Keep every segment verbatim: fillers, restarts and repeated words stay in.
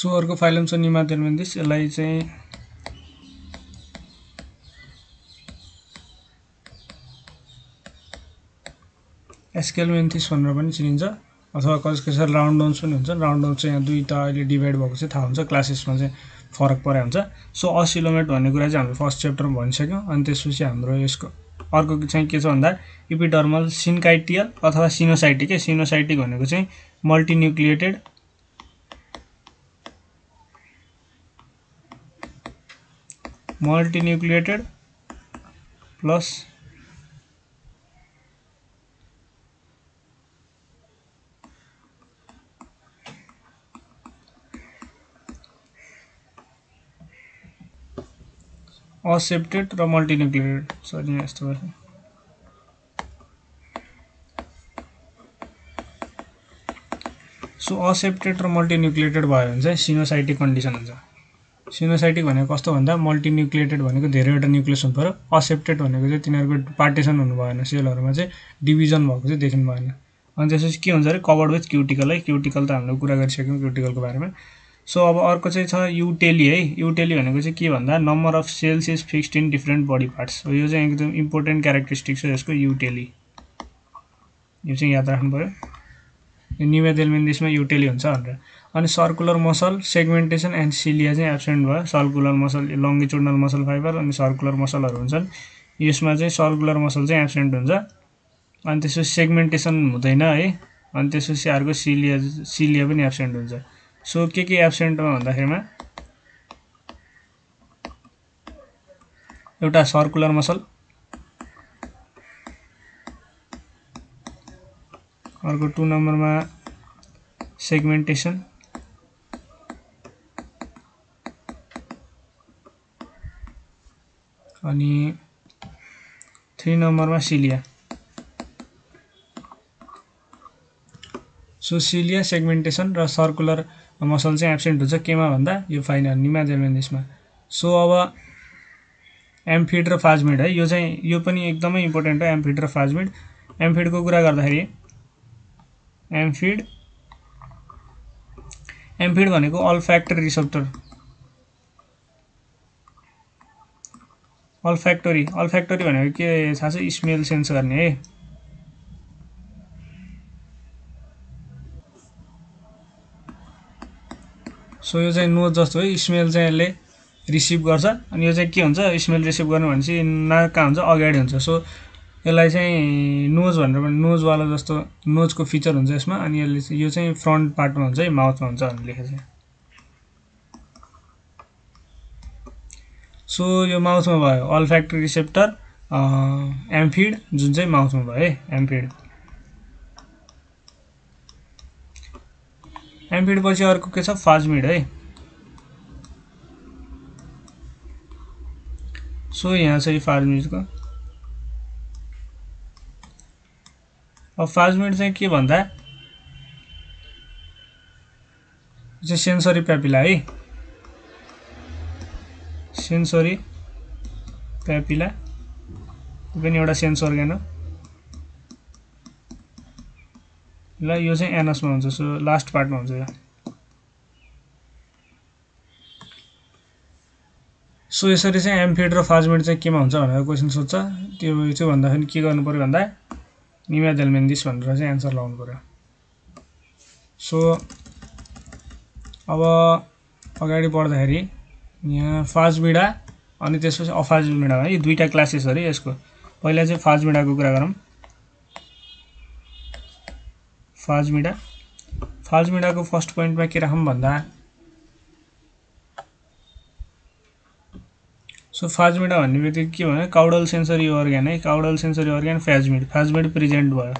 So अर्को phylum छ निमातेलमेन्दिस, यसलाई चाहिँ एस्केलमेन्थिस भनेर पनि चिनिन्छ अथवा कसै कसैले राउन्ड डाउन्स पनि हुन्छ। राउन्ड डाउन चाहिँ यहाँ दुईटा अहिले डिभाइड भएको चाहिँ थाहा हुन्छ, क्लासेसमा चाहिँ फरक परे हुन्छ। सो असिलोमेट भन्ने कुरा चाहिँ हामीले फर्स्ट च्याप्टरमा भनिसक्यौँ। अनि त्यसपछि हाम्रो यसको अर्को चाहिँ के छ भन्दा इपिडर्मल सिन्काइटियल अथवा सिनोसाइटिक। सिनोसाइटिक भनेको चाहिँ मल्टिन्युक्लिएटेड मल्टिन्युक्लिएटेड प्लस असेप्टेड र मल्टिन्युक्लिएटेड सरी यहाँ यस्तो भयो। सो असेप्टेड र मल्टिन्युक्लिएटेड भयो भने चाहिँ सिनोसाइटिक कन्डिसन हुन्छ। सिनोसाइटिक भनेको कस्तो भन्दा मल्टिन्युक्लिएटेड भनेको धेरैवटा न्युक्लियस हुनु पर्यो, असेप्टेड भनेको चाहिँ तिनीहरूको पार्टिसन हुनु भएन, सेलहरूमा चाहिँ डिभिजन भएको चाहिँ देखिनु भएन। अनि त्यसपछि के हुन्छ अरे कभर्ड विथ क्युटिकल है। क्युटिकल त हामीले कुरा गरिसक्यौँ क्युटिकलको बारेमा। सो अब अर्को चाहिँ छ युटेली है। युटेली भनेको चाहिँ के भन्दा number of cells is fixed in different body parts. यो चाहिँ एकदम इम्पोर्टेन्ट क्यारेक्टरिस्टिक छ यसको युटेली, यो चाहिँ याद राख्नु पर्यो। यो निमेदेलमेन्दिसमा युटेली हुन्छ भनेर। अनि circular muscle segmentation and cilia चाहिँ एब्सेन्ट भयो। Circular muscle longitudinal muscle fibre अनि सर्कुलर मसलहरू हुन्छन्, यसमा चाहिँ सर्कुलर मसल चाहिँ एब्सेन्ट हुन्छ। अनि त्यसपछि सेगमेन्टेसन हुँदैन है। अनि त्यसपछि अर्को सिलिया सिलिया पनि एब्सेन्ट हुन्छ। सो के के एब्सेन्ट हो भन्दाखेरिमा एउटा सर्कुलर मसल, अर्को टु नम्बरमा सेगमेन्टेसन, अनि थ्री नम्बरमा सिलिया। सो सिलिया सेगमेन्टेसन र सर्कुलर मसल चाहिँ एब्सेन्ट हुन्छ केमा भन्दा यो फाइनल निमेदेलमेन्दिसमा। सो अब एम्फिड र फाजमिड है, यो चाहिँ यो पनि एकदमै इम्पोर्टेन्ट हो एम्फिड र फाजमिड। एम्फिडको कुरा गर्दाखेरि एम्फिड एम्फिड भनेको अल्फ्याक्टरी रिसेप्टर, अल्फ्याक्टरी अल्फ्याक्टरी भनेको के थाहा छ, स्मेल सेन्स गर्ने है। सो यो चाहिँ नोज जस्तो है, स्मेल चाहिँ यसले रिसिभ गर्छ। अनि यो चाहिँ के हुन्छ स्मेल रिसिभ गर्नु भनेपछि नाक कहाँ हुन्छ अगाडि हुन्छ। सो यसलाई चाहिँ नोज भनेर पनि नोजवाला जस्तो नोजको फिचर हुन्छ यसमा। अनि यसले यो चाहिँ फ्रन्ट पार्टमा हुन्छ है, माउथमा हुन्छ भनेर लेखेको छ। सो यो माउथमा भयो अल्फ्याक्टरी रिसेप्टर एम्फिड जुन चाहिँ माउथमा भयो है एम्फिड। एम्फिड पछि अर्को के छ फाजमिड है। सो यहाँ चाहिँ फाजमिडको अब फाजमिड चाहिँ के भन्दा चाहिँ सेन्सरी प्यापिला है, सेन्सरी प्यापिला पनि एउटा सेन्स अर्गन हो। ल यो चाहिँ एनसमा हुन्छ, सो लास्ट पार्टमा हुन्छ यो। सो यसरी चाहिँ एम्फिड र फाजमिड चाहिँ केमा हुन्छ भनेर क्वेसन सोध्छ। त्यो चाहिँ भन्दाखेरि के गर्नु पर्यो भन्दा निमेदेलमेन्दिस भनेर चाहिँ एन्सर लगाउनु पर्यो। सो अब अगाडि बढ्दाखेरि यहाँ फाजमिडा अनि त्यसपछि अफाजमिडा है, दुईटा क्लासेस अरे यसको। पहिला चाहिँ फाजमिडाको कुरा गरौँ। फाजमिडा फाजमिडाको फर्स्ट पोइन्टमा के राखौँ भन्दा सो फाजमिडा भन्ने बित्तिकै के भन्यो काउडल सेन्सरी अर्ग्यान है, caudal sensory organ phasmid phasmid present भयो।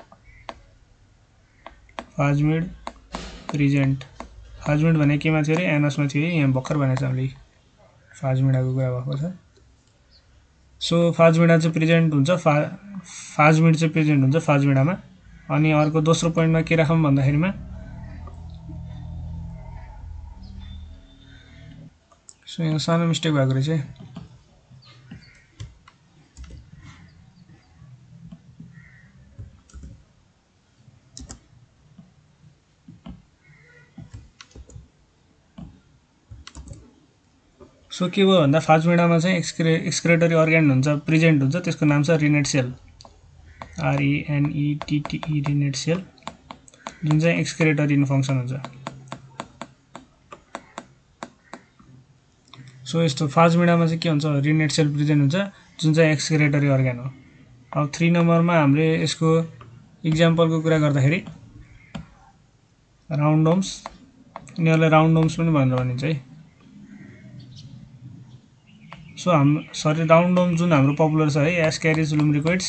फाजमिड प्रेजेन्ट फाजमिड भने केमा थियो अरे एनसमा थियो है, यहाँ भर्खर भनेको छ हामीले फाजमिडाको कुरा भएको छ। सो फाजमिडा चाहिँ प्रेजेन्ट हुन्छ, फा फाजमिड चाहिँ प्रेजेन्ट हुन्छ फाजमिडामा। अनि अर्को दोस्रो पोइन्टमा के राखौँ भन्दाखेरिमा सो यहाँ सानो मिस्टेक भएको रहेछ है। सो के भयो भन्दा फाजमिडामा चाहिँ एक्सक्रे एक्सक्रेटरी अर्ग्यान हुन्छ प्रेजेन्ट हुन्छ त्यसको नाम छ रिनेट सेल आरइएनइटिटिई रिनेट सेल जुन चाहिँ एक्सक्रेटरी इन फङ्सन हुन्छ। सो यस्तो फाजमिडामा चाहिँ के हुन्छ रिनेट सेल प्रेजेन्ट हुन्छ जुन चाहिँ एक्सक्रेटरी अर्ग्यान हो। अब थ्री नम्बरमा हामीले यसको इक्जाम्पलको कुरा गर्दाखेरि राउन्डोम्स यिनीहरूलाई राउन्डोम्स पनि भनेर भनिन्छ है। सो हाम सरी राउन्डोम जुन हाम्रो पपुलर छ है एस्क्यारिज लुम्ब्रिकोइड्स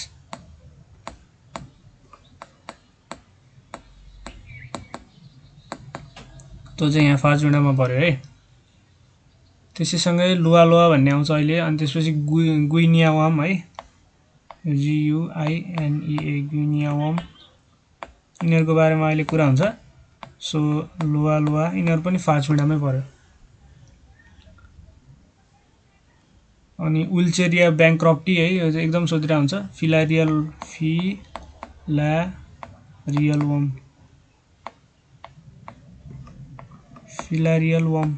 त्यो चाहिँ यहाँ फाजमिडामा पर्यो है। त्यसैसँगै लुवा लुवा भन्ने आउँछ अहिले अनि त्यसपछि गुइ गुइनिया वाम है जियुआइएनइए गुइनिया वाम यिनीहरूको बारेमा अहिले कुरा हुन्छ। सो लुवा लुवा यिनीहरू पनि फाजमिडामै पर्यो। अनि उल्चेरिया ब्याङ्क्रप्टी है यो चाहिँ एकदम सोधिरहेको हुन्छ filarial filarial worm filarial worm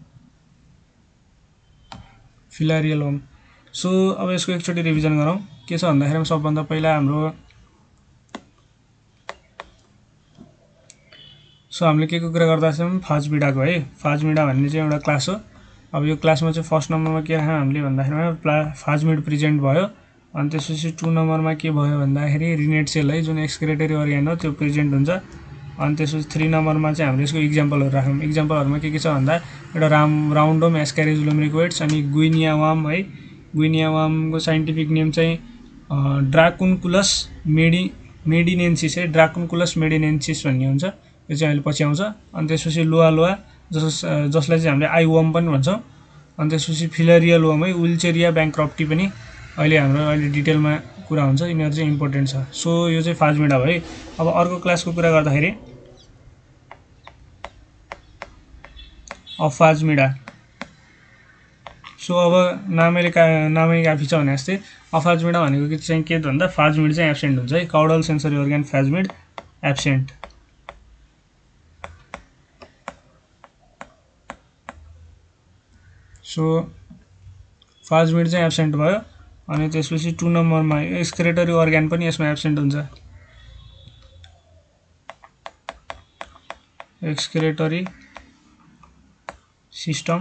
filarial worm. So अब यसको एकचोटि रिभिजन गरौँ के छ भन्दाखेरि सबभन्दा पहिला हाम्रो सो हामीले के को कुरा गर्दा छौँ फाजमिडाको है। फाजमिडा भन्ने चाहिँ एउटा क्लास हो। अब यो क्लासमा चाहिँ फर्स्ट नम्बरमा के राख्यौँ हामीले भन्दाखेरि फाजमिड प्रेजेन्ट भयो अनि त्यसपछि टु नम्बरमा के भयो भन्दाखेरि रिनेट सेल है जुन एक्सक्रेटरी अर्ग्यान हो त्यो प्रेजेन्ट हुन्छ। अनि त्यसपछि थ्री नम्बरमा चाहिँ हामीले यसको इक्जाम्पलहरू राख्यौँ। इक्जाम्पलहरूमा के के छ भन्दा एउटा राम राउन्डोम एस्क्यारिज लुम्ब्रिकोइड्स अनि गुइनिया वाम है। गुइनिया वामको साइन्टिफिक नेम चाहिँ ड्राकुन्कुलस मेडी मेडिनेन्सिस है ड्राकुन्कुलस मेडिनेन्सिस भन्ने हुन्छ। यो चाहिँ अहिले पछि आउँछ। अनि त्यसपछि लुवा लुवा जस जसलाई चाहिँ हामीले आई वर्म पनि भन्छौँ। अनि त्यसपछि फिलारियल वर्म है उल्चेरिया ब्याङ्क्रप्टी पनि अहिले हाम्रो अहिले डिटेलमा कुरा हुन्छ। यिनीहरू चाहिँ इम्पोर्टेन्ट छ। सो यो चाहिँ फाजमिडा भयो है। अब अर्को क्लासको कुरा गर्दाखेरि अफाजमिडा। सो अब नामैले का नामै काफी छ भने जस्तै अफाजमिडा भनेको चाहिँ के भन्दा फाजमिड चाहिँ एब्सेन्ट हुन्छ है। Caudal sensory organ phasmid absent. So phasmid चाहिँ एब्सेन्ट भयो अनि त्यसपछि टु नम्बरमा एक्सक्रेटरी अर्ग्यान पनि यसमा एब्सेन्ट हुन्छ। एक्सक्रेटरी सिस्टम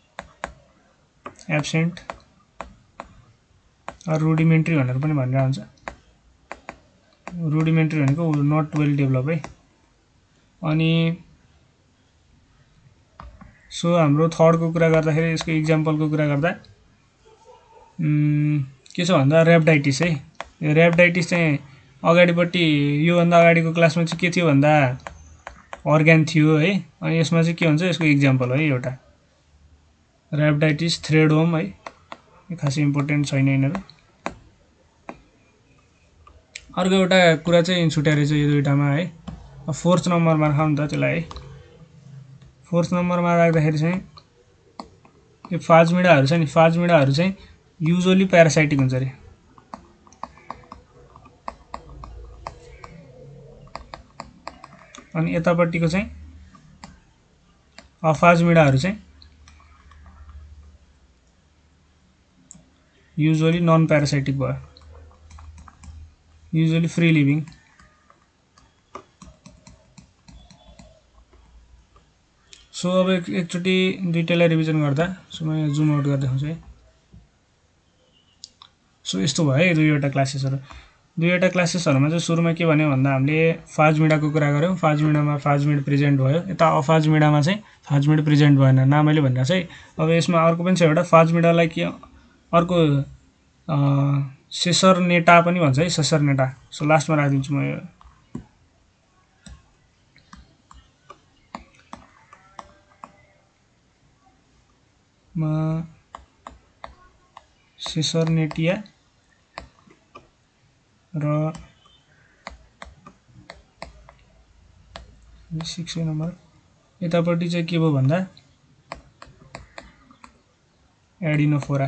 एब्सेन्ट रुडिमेन्ट्री भनेर पनि भनिरहेको हुन्छ। रुडिमेन्ट्री भनेको नट वेल डेभलप है। अनि सो हाम्रो थर्डको कुरा गर्दाखेरि यसको इक्जाम्पलको कुरा गर्दा के छ भन्दा ऱ्याप्डाइटिस है। यो ऱ्याप्डाइटिस चाहिँ अगाडिपट्टि योभन्दा अगाडिको क्लासमा चाहिँ के थियो भन्दा अर्ग्यान थियो है। अनि यसमा चाहिँ के हुन्छ यसको इक्जाम्पल है एउटा ऱ्याप्डाइटिस थ्रेडवर्म है। खासै इम्पोर्टेन्ट छैन यिनीहरू। अर्को एउटा कुरा चाहिँ छुट्याएर चाहिँ यो दुईटामा है फोर्थ नम्बरमा राखौँ नि त त्यसलाई है। फोर्थ नम्बरमा राख्दाखेरि चाहिँ यो फाजमिडाहरू छ नि फाजमिडाहरू चाहिँ युजुअली प्यारासाइटिक हुन्छ अरे। अनि यतापट्टिको चाहिँ अफाजमिडाहरू चाहिँ युजुअली नन प्यारासाइटिक भयो युजुअली फ्री लिभिङ। सो अब एक एकचोटि दुईटालाई रिभिजन गर्दा सो म जुम आउट गर्दै देखाउँछु है। सो यस्तो भयो है दुईवटा क्लासेसहरू। दुईवटा क्लासेसहरूमा चाहिँ सुरुमा के भन्यो भन्दा हामीले फाजमिडाको कुरा गऱ्यौँ। फाजमिडामा फाजमिड प्रेजेन्ट भयो। यता अफाजमिडामा चाहिँ फाजमिड प्रेजेन्ट भएन नामैले भनिरहेको छ है। अब यसमा अर्को पनि छ एउटा फाजमिडालाई के अर्को सेसरनेटा पनि भन्छ है सेसरनेटा। सो लास्टमा राखिदिन्छु म यो म सेसरनेटिया र सिक्स नम्बर यतापट्टि चाहिँ के भयो भन्दा एडिनोफोरा।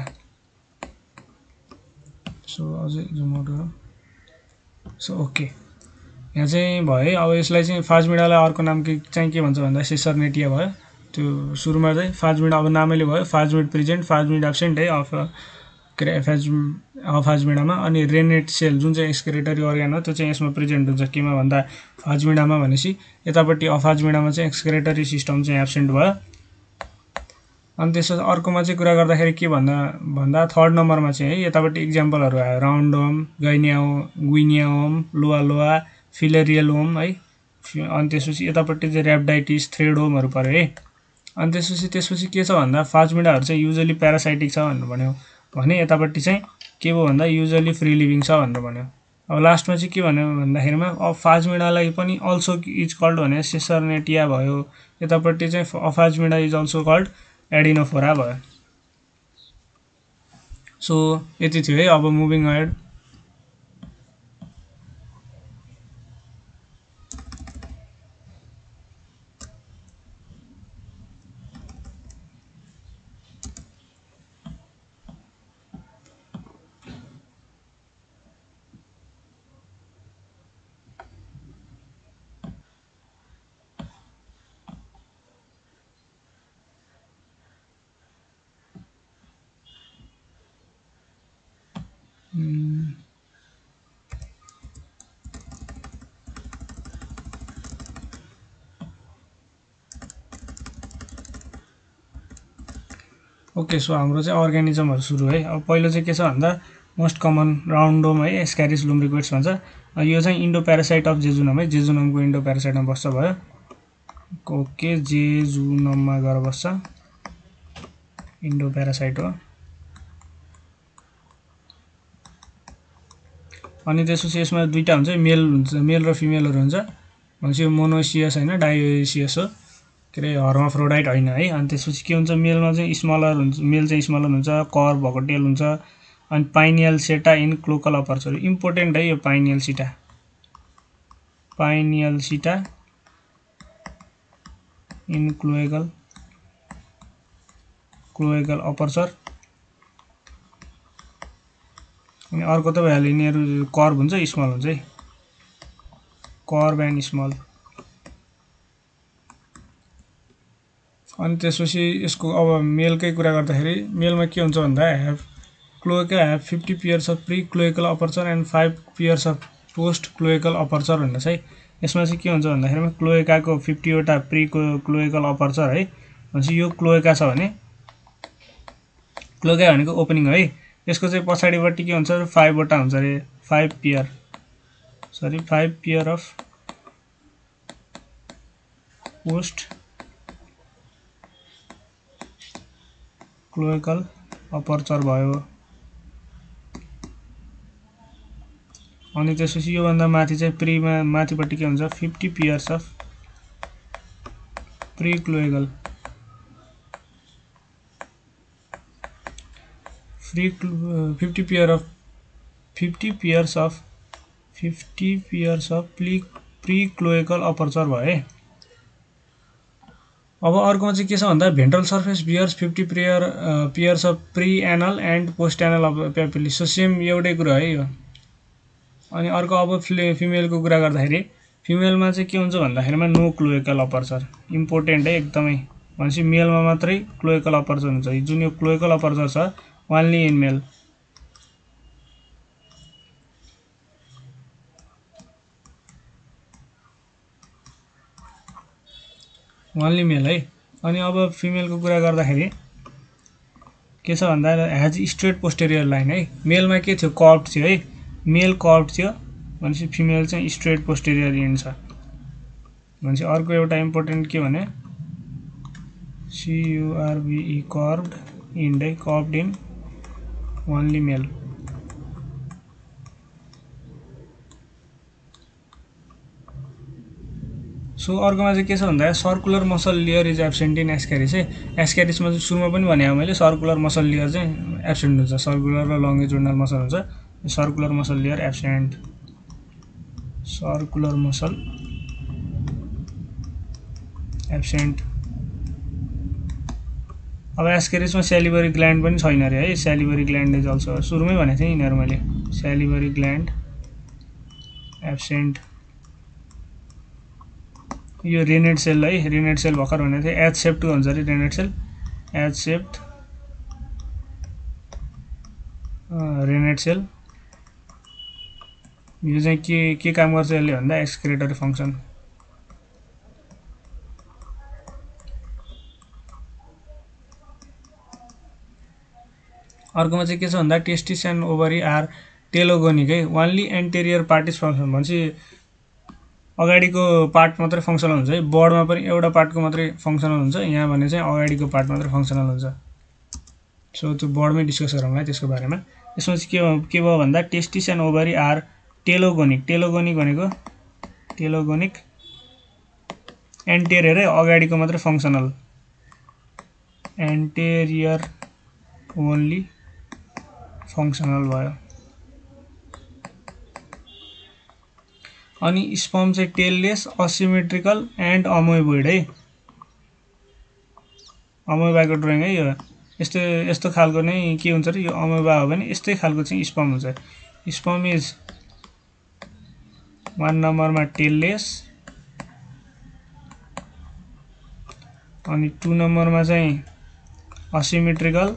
सो अझै जुम आउट गरौँ। सो ओके यहाँ चाहिँ भयो है। अब यसलाई चाहिँ फाजमिडालाई अर्को नाम के चाहिँ के भन्छ भन्दा सेसरनेटिया भयो। त्यो सुरुमा चाहिँ फाजमिड अब नामैले भयो फाजमिड प्रेजेन्ट फाजमिड एब्सेन्ट है अफ के अरे फाज अफाजमिडामा अनि रेनेट सेल जुन चाहिँ एक्सक्रेटरी अर्गान हो त्यो चाहिँ यसमा प्रेजेन्ट हुन्छ केमा भन्दा फाजमिडामा भनेपछि यतापट्टि अफाजमिडामा चाहिँ एक्सक्रेटरी सिस्टम चाहिँ एब्सेन्ट भयो अनि त्यसपछि अर्कोमा चाहिँ कुरा गर्दाखेरि के भन्दा भन्दा थर्ड नम्बरमा चाहिँ है यतापट्टि इक्जाम्पलहरू आयो राउन्डोम गाइनियाओ गुइनियाओम लोआ फिलेरियलोम है अनि त्यसपछि यतापट्टि चाहिँ ऱ्याप्डाइटिस थ्रेडोमहरू पर्यो है अनि त्यसपछि त्यसपछि के छ भन्दा फाजमिडाहरू चाहिँ युजली प्यारासाइटिक छ भनेर भन्यो भने यतापट्टि चाहिँ के भयो भन्दा युजली फ्री लिभिङ छ भनेर भन्यो अब लास्टमा चाहिँ के भन्यो भन्दाखेरिमा अब फाजमिडालाई पनि अल्सो इज कल्ड भने सेसर्नेटिया भयो यतापट्टि चाहिँ aphasmida is also called adenophora भयो सो यति थियो है अब मुभिङ अहेड ओके सो हाम्रो चाहिँ अर्गानिजमहरु सुरु है अब पहिलो चाहिँ के छ भन्दा मोस्ट कमन राउन्डोम है एस्क्यारिस लुम्ब्रिकोइड्स भन्छ यो चाहिँ इन्डो प्यारासाइट अफ जेजुनम है जेजुनमको इन्डो प्यारासाइटमा बस्छ भयो ओके जेजुनममा गएर बस्छ इन्डो प्यारासाइट हो अनि त्यसपछि यसमा दुईटा हुन्छ मेल हुन्छ मेल र फिमेलहरु हुन्छ भनेपछि मोनोसियस हैन डायोसियस हो के रे हर्माफ्रोडाइट हैन है अनि त्यसपछि के हुन्छ मेलमा चाहिँ स्मलर हुन्छ मेल चाहिँ स्मलर हुन्छ कर्भ भएको टेल हुन्छ अनि पाइनियल सेटा इन क्लोकल अपर्चर इम्पोर्टेन्ट है यो penial seta penial seta in cloacal cloacal aperture अनि अर्को त भइहाल्यो यिनीहरु कर्भ हुन्छ स्मल हुन्छ है कर्भ एन्ड स्मल अनि त्यसपछि यसको अब मेलकै कुरा गर्दाखेरि मेलमा के हुन्छ भन्दा have cloaca have fifty pairs of pre cloacal aperture and five pairs of post cloacal aperture भन्ने है यसमा चाहिँ के हुन्छ भन्दाखेरिमा क्लोएकाको फिफ्टी वटा प्री क्लोएकल अपर्चर है भनेपछि यो क्लोएका छ भने क्लोएका भनेको ओपनिङ है यसको चाहिँ पछाडीपट्टि के हुन्छ फाइभ वटा हुन्छ रे five pair sorry five pair of post cloacal aperture भयो अनि त्यसपछि यो भन्दा माथि चाहिँ प्रीमा माथिपट्टि के हुन्छ fifty pairs of pre cloacal free fifty pair of fifty pairs of fifty pairs of pre pre cloacal aperture भयो अब अर्कोमा चाहिँ के छ भन्दा ventral surface bears fifty pair pairs of pre anal and post anal of papillae so same एउटै कुरा है यो अनि अर्को अब फिमेलको कुरा गर्दाखेरि फिमेलमा चाहिँ के हुन्छ भन्दाखेरिमा नो क्लोएकल अपर्चर इम्पोर्टेन्ट है एकदमै भनेपछि मेलमा मात्रै क्लोएकल अपर्चर हुन्छ जुन यो क्लोएकल अपर्चर छ only in male only male है अनि अब फिमेलको कुरा गर्दाखेरि के छ भन्दा हैज स्ट्रेट पोस्टेरियर लाइन है मेलमा के थियो कर्भड थियो है मेल कर्भड थियो भनेपछि फिमेल चाहिँ स्ट्रेट पोस्टेरियर एन्ड छ भनेपछि अर्को एउटा इम्पोर्टेन्ट के भने C U R B E curved and है curved in only male so अर्कोमा चाहिँ के छ भन्दा circular muscle layer is absent in ascaris है एस्क्यारिसमा चाहिँ सुरुमा पनि भने मैले सर्कुलर मसल लेयर चाहिँ एब्सेन्ट हुन्छ सर्कुलर र लङ्गिट्युडनल मसल हुन्छ circular muscle layer absent circular muscle absent अब एस्क्यारिसमा सेलिभरी ग्ल्यान्ड पनि छैन रे है सेलिभरी ग्ल्यान्ड इज अल्सो सुरुमै भनेको थिएँ यिनीहरु मैले सेलिभरी ग्ल्यान्ड एब्सेन्ट यो रेनेट सेल है, रेनेट सेल भर्खर भनेको थियो एच सेप्ट हुन्छ अरे renette cell, H shaped renette cell. यो चाहिँ के के काम गर्छ यसले भन्दा एक्सक्रिटोरी फङ्सन। अर्कोमा चाहिँ के छ भन्दा testis and ovary are telogonic है, only anterior part is function भनेपछि अगाडिको पार्ट मात्रै फङ्सनल हुन्छ है, बर्डमा पनि एउटा पार्टको मात्रै फङ्सनल हुन्छ, यहाँ भने चाहिँ अगाडिको पार्ट मात्रै फङ्सनल हुन्छ। सो त्यो बर्डमै डिस्कस गरौँला त्यसको बारेमा। यसमा चाहिँ के के भयो भन्दा testis and ovary are telogonic, telogonic भनेको टेलोगोनिक एन्टेरियर है, अगाडिको मात्रै फङ्सनल, एन्टेरियर ओन्ली फङ्सनल भयो। अनि स्पर्म चाहिँ टेललेस असिमेट्रिकल एन्ड अमोइबोइड है, अमोइबाको ड्रइङ है यो, यस्तो यस्तो खालको नै के हुन्छ र यो अमोइबा हो भने यस्तै खालको चाहिँ स्पर्म हुन्छ। स्पर्म इज वान नम्बरमा टेललेस, अनि टु नम्बरमा चाहिँ असिमेट्रिकल,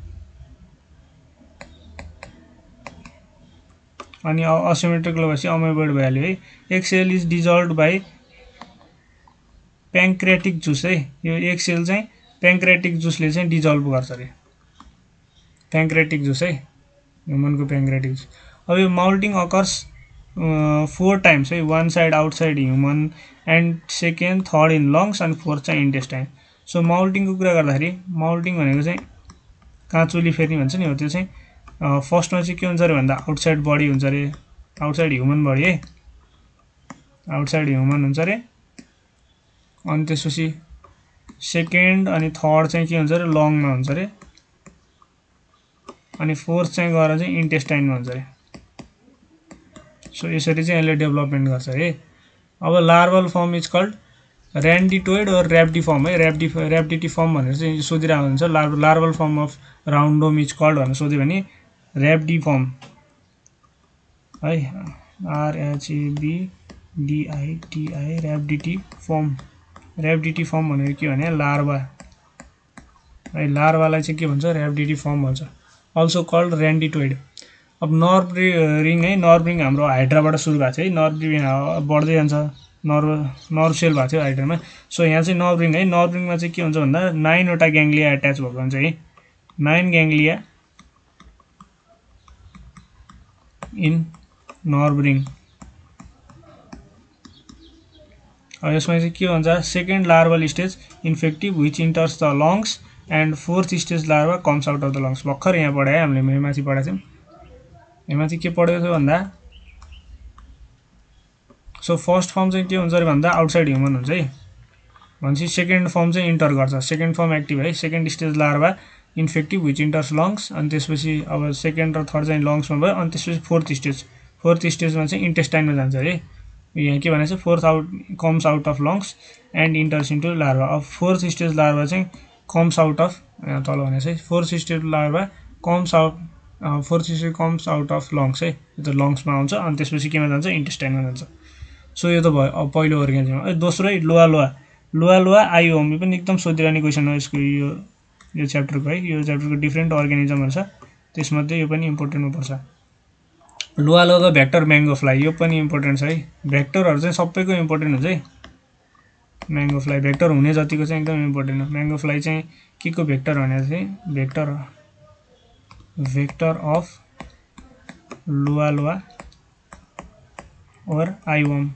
अनि असिमेट्रिकल भएपछि अमोइबोइड भइहाल्यो है। एक cell is dissolve by pancreatic juice है, यो एक सेल चाहिँ प्याङ्क्रेटिक जुसले चाहिँ डिजल्भ गर्छ अरे, प्याङ्क्रेटिक जुस है, ह्युमनको प्याङ्क्रेटिक जुस। अब यो माउल्टिङ अकर्स फोर टाइम्स है, one side outside human and second third in lungs and fourth चाहिँ इन्टेस्टाइन। सो माउल्टिङको कुरा गर्दाखेरि माउल्टिङ भनेको चाहिँ काँचुली फेर्ने भन्छ नि हो, त्यो चाहिँ फर्स्टमा चाहिँ के हुन्छ अरे भन्दा आउटसाइड बडी हुन्छ अरे, आउटसाइड ह्युमन बडी है, आउटसाइड ह्युमन हुन्छ अरे, अनि त्यसपछि सेकेन्ड अनि थर्ड चाहिँ के हुन्छ अरे लङमा हुन्छ अरे, अनि फोर्थ चाहिँ गएर चाहिँ इन्टेस्टाइनमा हुन्छ अरे। सो यसरी चाहिँ यसले डेभलपमेन्ट गर्छ है। अब larval form is called rhabditoid और ऱ्याप्डिफर्म है, ऱ्याप्डि ऱ्याप्डिटिफर्म भनेर चाहिँ सोधिरहेको हुन्छ, larva larval form of roundworm is called भनेर सोध्यो भने ऱ्याप्डिफर्म है, आरएचएबिडिआइटिआई ऱ्याप्डिटिफर्म, ऱ्याप्डिटिफर्म भनेको के भने लार्भा है, लार्भालाई चाहिँ के भन्छ ऱ्याप्डिटिफर्म भन्छ, अल्सो कल्ड ऱ्यान्डिटोइड। अब नर्भ रिङ है, नर्भ रिङ हाम्रो हाइड्राबाट सुरु भएको छ है, नर्भ रिङ बढ्दै जान्छ, नर्भ नर्भ सेल भएको थियो हाइड्रामा। सो यहाँ चाहिँ नर्भ रिङ है, नर्भ रिङमा चाहिँ के हुन्छ भन्दा नाइनवटा ग्याङ्ग्लिया एट्याच भएको हुन्छ है, nine ganglia in nerve ring. अब यसमा चाहिँ के भन्छ second larval stage infective which enters the lungs and fourth stage larva comes out of the lungs. भर्खर यहाँ पढायो हामीले, माथि पढाएको थियौँ, यहाँ चाहिँ के पढेको थियो भन्दा सो फर्स्ट फर्म चाहिँ के हुन्छ अरे भन्दा आउटसाइड ह्युमन हुन्छ है, भनेपछि सेकेन्ड फर्म चाहिँ इन्टर गर्छ, सेकेन्ड फर्म एक्टिभ है, second stage larva infective which enters lungs, अनि त्यसपछि अब सेकेन्ड र थर्ड चाहिँ लङ्समा भयो, अनि त्यसपछि फोर्थ स्टेज, फोर्थ स्टेजमा चाहिँ इन्टेस्टाइनमा जान्छ है। यहाँ के भनेको छ fourth out comes out of lungs and enters into larva. अब फोर्थ स्टेज लार्भा चाहिँ कम्स आउट अफ, यहाँ तल भनेको छ है, fourth stage larva comes out fourth stage comes out of lungs है, यो त लङ्समा आउँछ, अनि त्यसपछि केमा जान्छ इन्टेस्टाइनमा जान्छ। सो यो त भयो अब पहिलो अर्ग्यानिजम। दोस्रो है लोहा लोहा, लोहा लोहा आइओम, यो पनि एकदम सोधिरहने क्वेसन हो यसको, यो यो च्याप्टरको है, यो च्याप्टरको डिफ्रेन्ट अर्ग्यानिजमहरू छ, त्यसमध्ये यो पनि इम्पोर्टेन्ट हुनुपर्छ। लोहा लोहाको भ्याक्टर म्याङ्गो फ्लाई, यो पनि इम्पोर्टेन्ट छ है, भ्याक्टरहरू चाहिँ सबैको इम्पोर्टेन्ट हुन्छ है। म्याङ्गो फ्लाई भेक्टर हुने जतिको चाहिँ एकदम इम्पोर्टेन्ट हो। म्याङ्गो फ्लाई चाहिँ के को भेक्टर भनेको चाहिँ भेक्टर भेक्टर अफ लोहा लोहा और आइओम,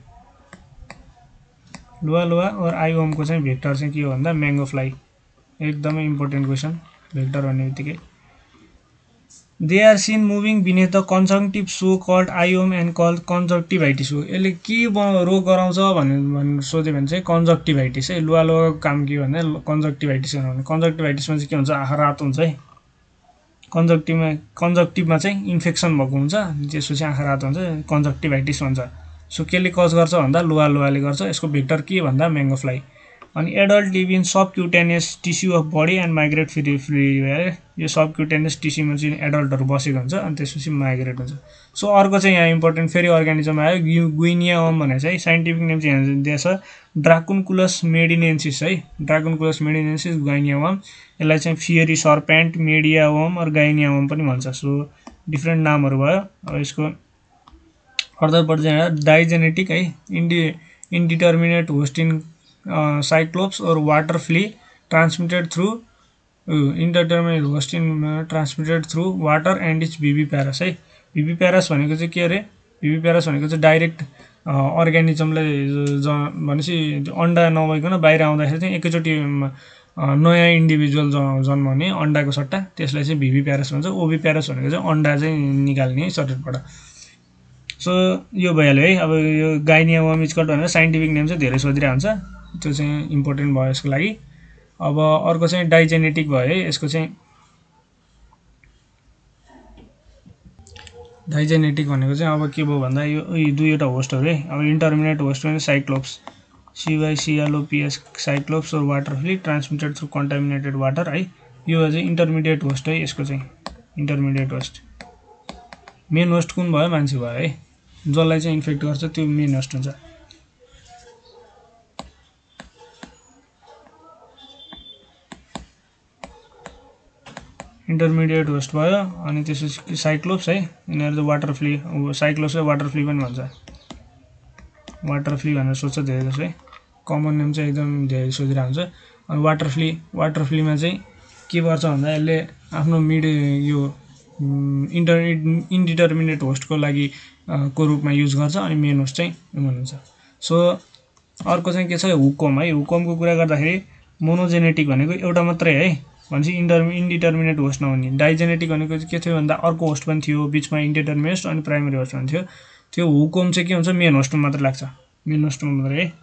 लोहा लोहा और आइओमको चाहिँ भेक्टर चाहिँ के हो भन्दा म्याङ्गो फ्लाई, एकदमै इम्पोर्टेन्ट क्वेसन भेक्टर भन्ने बित्तिकै। They are seen moving beneath the conjunctive so called eye worm and called conjunctivitis हो। यसले के रोग गराउँछ भनेर सोध्यो भने चाहिँ कन्जक्टिभाइटिस है। लोहा लोहाको काम के हो भन्दा कन्जक्टिभाइटिस गराउने। कन्जक्टिभाइटिसमा चाहिँ के हुन्छ आँखा रातो हुन्छ है, कन्जक्टिभमा कन्जक्टिभमा चाहिँ इन्फेक्सन भएको हुन्छ, त्यसपछि आँखा रातो हुन्छ, कन्जक्टिभाइटिस भन्छ। सो केले कज गर्छ भन्दा लोहा लोहाले गर्छ। यसको भेक्टर के भन्दा म्याङ्गो फ्लाई। अनि adult live in subcutaneous tissue of body and migrate free free है। यो सबक्युटेनियस टिस्युमा चाहिँ एडल्टहरू बसेको हुन्छ अनि त्यसपछि माइग्रेट हुन्छ। सो अर्को चाहिँ यहाँ इम्पोर्टेन्ट फेरि अर्गानिजम आयो गुइनिया वर्म भनेर चाहिँ साइन्टिफिक नेम चाहिँ यहाँ दिएछ ड्राकुन्कुलस मेडिनेन्सिस है। ड्राकुन्कुलस मेडिनेन्सिस गुइनिया वर्म, यसलाई चाहिँ fiery serpent, medina worm or guinea worm पनि भन्छ। सो डिफ्रेन्ट नामहरू भयो। अब यसको फर्दर चाहिँ डाइजेनेटिक है, इन्डि इन्डिटर्मिनेट होस्ट इन साइक्लोप्स और water flea transmitted through indeterminate host in transmitted through water and its viviparous है। भिभिप्यारस भनेको चाहिँ के अरे, भिभिप्यारस भनेको चाहिँ डाइरेक्ट अर्गानिजमले ज भनेपछि अन्डा नभइकन बाहिर आउँदाखेरि चाहिँ एकैचोटि नयाँ इन्डिभिजुअल जन्माउने अन्डाको सट्टा, त्यसलाई चाहिँ भिभिप्यारस भन्छ। ओभिप्यारस भनेको चाहिँ अन्डा चाहिँ निकाल्ने शरीरबाट। सो यो भइहाल्यो है। अब यो गाइनिया वर्म इज कल्ड भनेर साइन्टिफिक नेम चाहिँ धेरै सोधिरहेको हुन्छ, त्यो चाहिँ इम्पोर्टेन्ट भयो यसको लागि। अब अर्को चाहिँ डाइजेनेटिक भयो है। यसको चाहिँ डाइजेनेटिक भनेको चाहिँ अब के भयो भन्दा यो दुईवटा होस्टहरू है। अब इन्टर्मिनेट होस्ट भने साइक्लोप्स, सिवाइसिएलओपिएस साइक्लोप्स और water flea transmitted through contaminated water है। यो चाहिँ इन्टरमिडिएट होस्ट है। यसको चाहिँ इन्टरमिडिएट होस्ट, मेन होस्ट कुन भयो, मान्छे भयो है। जसलाई चाहिँ इन्फेक्ट गर्छ त्यो मेन होस्ट हुन्छ। इन्टरमिडिएट होस्ट भयो। अनि त्यसपछि साइक्लोप्स है, यिनीहरू चाहिँ वाटर फ्ली, साइक्लोप्सलाई वाटर फ्ली पनि भन्छ। वाटर फ्ली भनेर सोध्छ धेरै जसो है, कमन नेम चाहिँ एकदम धेरै सोधिरहेको हुन्छ। अनि वाटर फ्ली, वाटर फ्लीमा चाहिँ के गर्छ भन्दा यसले आफ्नो मिड यो इन्टर इन्डिटर्मिनेट होस्टको लागि को रूपमा युज गर्छ अनि मेन होस्ट चाहिँ हुनुहुन्छ। सो अर्को चाहिँ के छ, हुकम है। हुकमको कुरा गर्दाखेरि मोनोजेनेटिक भनेको एउटा मात्रै है, भनेपछि इन्टर इन्डिटर्मिनेट होस्ट नहुने। डाइजेनेटिक भनेको चाहिँ के थियो भन्दा अर्को होस्ट पनि थियो, बिचमा इन्डिटर्मिनेट होस्ट अनि प्राइमरी होस्ट पनि थियो। त्यो हुकम चाहिँ के हुन्छ, मेन होस्टमा मात्र लाग्छ, मेन होस्टमा मात्रै है।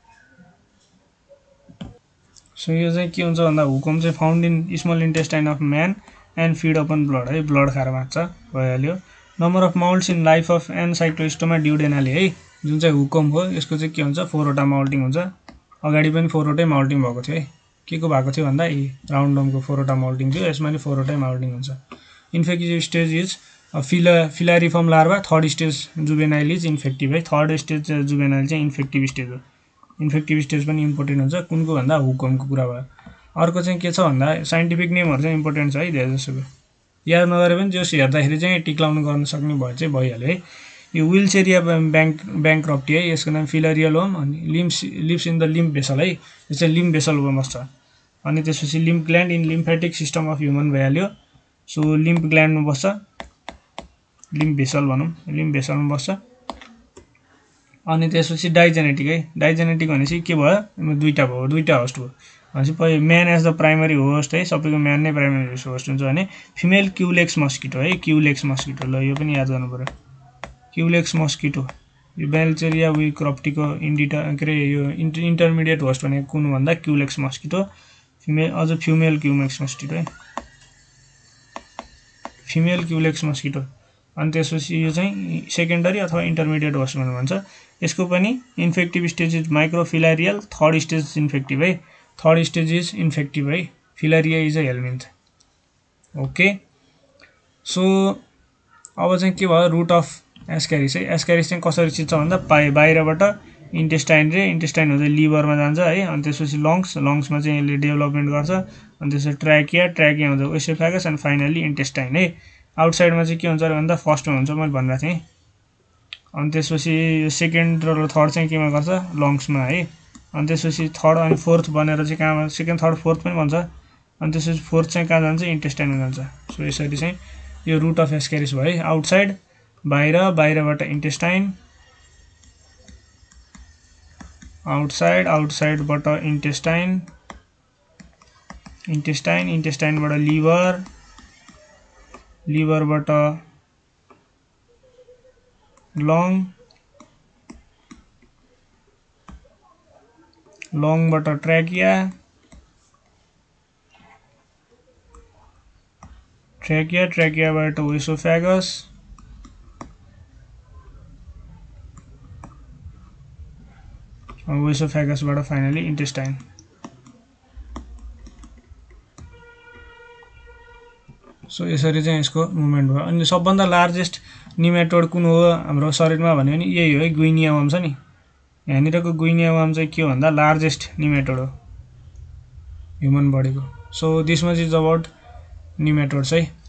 सो यो चाहिँ के हुन्छ भन्दा हुकम चाहिँ found in small intestine of man and feed upon blood है, ब्लड खाएर बाँच्छ, भइहाल्यो। Number of moults in life of ancylostoma duodenale है, जुन चाहिँ हुकम हो यसको चाहिँ के हुन्छ, फोरवटा माउल्टिङ हुन्छ। अगाडि पनि फोरवटै माउल्टिङ भएको थियो है। के को भएको थियो भन्दा यी राउन्डमको फोरवटा माउल्टिङ थियो, यसमा नि फोरवटै माउल्टिङ हुन्छ। Infective stage is fila filariform larva, third stage juvenile is infective है। थर्ड स्टेज जुभेनाइल चाहिँ इन्फेक्टिभ स्टेज हो। इन्फेक्टिभ स्टेज पनि इम्पोर्टेन्ट हुन्छ, कुनको भन्दा हुकमको कुरा भयो। अर्को चाहिँ के छ भन्दा साइन्टिफिक नेमहरू चाहिँ इम्पोर्टेन्ट छ है, धेरै जसोको याद नगरे पनि जस हेर्दाखेरि चाहिँ टिक्लाउनु गर्न सक्ने भयो चाहिँ भइहाल्यो है। यो विल्सेरिया ब्याङ्क ब्याङ्क्रप्टी है, यसको नाम फिलारियल होम। अनि limbs lives in the lymph vessel है, यो चाहिँ लिम्फ भेसलमा बस्छ। अनि त्यसपछि lymph gland in lymphatic system of human भइहाल्यो। सो लिम्फ ग्ल्यान्डमा बस्छ, लिम्फ भेसल भनौँ, लिम्फ भेसलमा बस्छ। अनि त्यसपछि डाइजेनेटिक है, डाइजेनेटिक भनेपछि के भयो, दुईवटा भयो, दुईवटा होस्ट भयो भनेपछि पहि man as the primary host है, सबैको म्यान नै प्राइमरी होस्ट हुन्छ भने फिमेल क्युलेक्स मस्किटो है, क्युलेक्स मस्किटो, ल यो पनि याद गर्नु पऱ्यो। क्युलेक्स मस्किटो, यो बेल्चेरिया विक्रप्टीको इन्डिटा के अरे यो इन्ट इन्टरमिडिएट होस्ट भनेको कुन भन्दा क्युलेक्स मस्किटो, फिमेल अझ फिमेल क्युलेक्स मस्किटो है, फिमेल क्युलेक्स मस्किटो। अनि त्यसपछि यो चाहिँ सेकेन्डरी अथवा इन्टरमिडिएट होस्ट भनेर भन्छ। यसको पनि infective stage is microfilarial, third stage infective है, थर्ड स्टेज इज इन्फेक्टिभ है। Filaria is a helminth. Okay, so अब चाहिँ के भयो, रुट अफ एस्क्यारिस है। एस्क्यारिस चाहिँ कसरी छिट्छ भन्दा पाए बाहिरबाट इन्टेस्टाइन रे इन्टेस्टाइन हुँदै लिभरमा जान्छ है। अनि त्यसपछि लङ्स, लङ्समा चाहिँ यसले डेभलपमेन्ट गर्छ। अनि त्यसपछि ट्र्याकिया, ट्र्याकिया हुँदा ओइसोफेगस एन्ड फाइनली इन्टेस्टाइन है। आउटसाइडमा चाहिँ के हुन्छ भन्दा फर्स्टमा हुन्छ, मैले भनिरहेको थिएँ। अनि त्यसपछि सेकेन्ड र थर्ड चाहिँ केमा गर्छ, लङ्समा है। अनि त्यसपछि थर्ड अनि फोर्थ बनेर चाहिँ कहाँ, सेकेन्ड थर्ड फोर्थ पनि भन्छ। अनि त्यसपछि फोर्थ चाहिँ कहाँ जान्छ, इन्टेस्टाइनमा जान्छ। सो यसरी चाहिँ यो रुट अफ एस्क्यारिस भयो है। आउटसाइड बाहिर, बाहिरबाट इन्टेस्टाइन, आउटसाइड, आउटसाइडबाट इन्टेस्टाइन, इन्टेस्टाइन, इन्टेस्टाइनबाट लिभर, लिभरबाट लङ, लङबाट ट्र्याकिया, ट्र्याकिया, ट्र्याकियाबाट ओइसोफेगस, ओइसोफेगसबाट फाइनली इन्टेस्टाइन। सो यसरी चाहिँ यसको मुभमेन्ट भयो। अनि सबभन्दा लार्जेस्ट निमेटोड कुन हो हाम्रो शरीरमा भन्यो भने यही हो है, गुइनिया वर्म छ नि। यहाँनिरको गुइनिया वर्म चाहिँ के हो भन्दा लार्जेस्ट निमेटोड हो ह्युमन बडीको। So this much is about nematodes है।